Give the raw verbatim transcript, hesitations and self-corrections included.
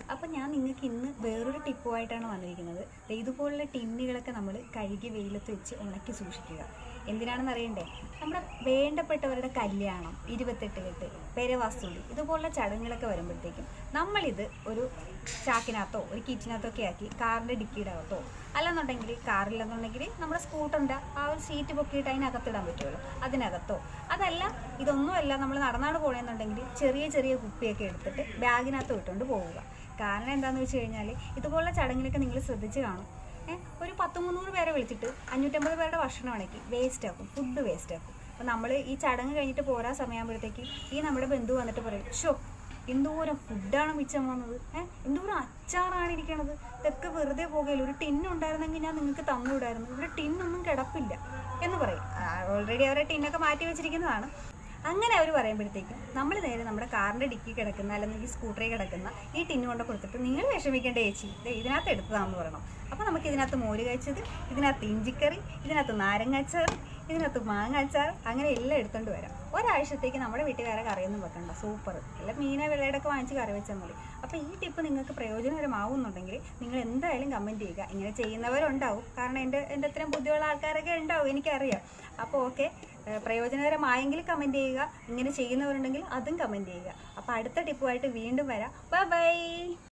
അപ്പം ഞാൻ നിങ്ങൾക്ക് ഇന്ന് വേറൊരു ടിപ്പുമായിട്ടാണ് വന്നിരിക്കുന്നത്. ഇതുപോലുള്ള ടിന്നുകളൊക്കെ നമ്മൾ കഴുകി വെയിലത്ത് വെച്ച് ഉണക്കി സൂക്ഷിക്കുക. എന്തിനാണെന്ന് അറിയണ്ടേ? നമ്മുടെ വേണ്ടപ്പെട്ടവരുടെ കല്യാണം, ഇരുപത്തെട്ട് കെട്ട്, പെരവാസ്തുളി ഇതുപോലുള്ള ചടങ്ങുകളൊക്കെ വരുമ്പോഴത്തേക്കും നമ്മളിത് ഒരു ചാക്കിനകത്തോ ഒരു കിറ്റിനകത്തോ ഒക്കെ ആക്കി കാറിൻ്റെ ഡിക്കിയുടെ അകത്തോ, അല്ലെന്നുണ്ടെങ്കിൽ കാറില്ലെന്നുണ്ടെങ്കിൽ നമ്മുടെ സ്കൂട്ടറിൻ്റെ ആ ഒരു സീറ്റ് പൊക്കിയിട്ട് അതിനകത്തിടാൻ പറ്റുമല്ലോ, അതിനകത്തോ. അതല്ല ഇതൊന്നുമല്ല നമ്മൾ നടന്നാണ് പോകണമെന്നുണ്ടെങ്കിൽ ചെറിയ ചെറിയ കുപ്പിയൊക്കെ എടുത്തിട്ട് ബാഗിനകത്ത് ഇട്ടുകൊണ്ട് പോവുക. കാരണം എന്താണെന്ന് വെച്ച് കഴിഞ്ഞാൽ ഇതുപോലുള്ള ചടങ്ങിലൊക്കെ നിങ്ങൾ ശ്രദ്ധിച്ച് കാണും. ഏഹ് ഒരു പത്ത് മുന്നൂറ് പേരെ വിളിച്ചിട്ട് അഞ്ഞൂറ്റമ്പത് പേരുടെ ഭക്ഷണമാണെങ്കിൽ വേസ്റ്റ് ആക്കും, ഫുഡ് വേസ്റ്റ് ആക്കും. അപ്പോൾ നമ്മൾ ഈ ചടങ്ങ് കഴിഞ്ഞിട്ട് പോരാ സമയമാകുമ്പോഴത്തേക്ക് ഈ നമ്മുടെ ബന്ധു വന്നിട്ട് പറയും, ഷോ എന്തോരം ഫുഡാണ് മിച്ചം വന്നത്, ഏഹ് എന്തോരം അച്ചാറാണ് ഇരിക്കണത്, ഇതൊക്കെ വെറുതെ പോകുകയില്ല, ഒരു ടിന്നുണ്ടായിരുന്നെങ്കിൽ ഞാൻ നിങ്ങൾക്ക് തന്നുവിടായിരുന്നു, ഇവിടെ ടിന്നൊന്നും കിടപ്പില്ല എന്ന് പറയും. ഓൾറെഡി അവരെ ടിന്നൊക്കെ മാറ്റി വെച്ചിരിക്കുന്നതാണ്. അങ്ങനെ അവർ പറയുമ്പോഴത്തേക്കും നമ്മൾ നേരെ നമ്മുടെ കാറിൻ്റെ ഡിക്കി കിടക്കുന്ന അല്ലെങ്കിൽ സ്കൂട്ടറിൽ കിടക്കുന്ന ഈ ടിന്ന് കൊണ്ട് കൊടുത്തിട്ട് നിങ്ങൾ വിഷമിക്കേണ്ട ചേച്ചി, ഇതിനകത്ത് എടുത്തതാണെന്ന് പറയണം. അപ്പോൾ നമുക്ക് ഇതിനകത്ത് മോര് കഴിച്ചത്, ഇതിനകത്ത് ഇഞ്ചിക്കറി, ഇതിനകത്ത് നാരങ്ങാച്ചാർ, ഇതിനകത്ത് മാങ്ങാച്ചാർ, അങ്ങനെ എല്ലാം എടുത്തുകൊണ്ട് വരാം. ഒരാഴ്ചത്തേക്ക് നമ്മുടെ വീട്ടിൽ വേറെ കറിയൊന്നും വെക്കണ്ട, സൂപ്പർ. അല്ല മീന വെള്ളയുടെയൊക്കെ വാങ്ങിച്ച് കറി വെച്ചാൽ മതി. അപ്പോൾ ഈ ടിപ്പ് നിങ്ങൾക്ക് പ്രയോജനകരമാവുന്നുണ്ടെങ്കിൽ നിങ്ങൾ എന്തായാലും കമൻറ്റ് ചെയ്യുക. ഇങ്ങനെ ചെയ്യുന്നവരുണ്ടാവും, കാരണം എൻ്റെ എൻ്റെ അത്രയും ബുദ്ധിയുള്ള ആൾക്കാരൊക്കെ ഉണ്ടാവും, എനിക്കറിയാം. അപ്പോൾ ഓക്കെ, പ്രയോജനകരമായെങ്കിൽ കമൻറ്റ് ചെയ്യുക, ഇങ്ങനെ ചെയ്യുന്നവരുണ്ടെങ്കിൽ അതും കമൻറ്റ് ചെയ്യുക. അപ്പോൾ അടുത്ത ടിപ്പുമായിട്ട് വീണ്ടും വരാം. Bye by.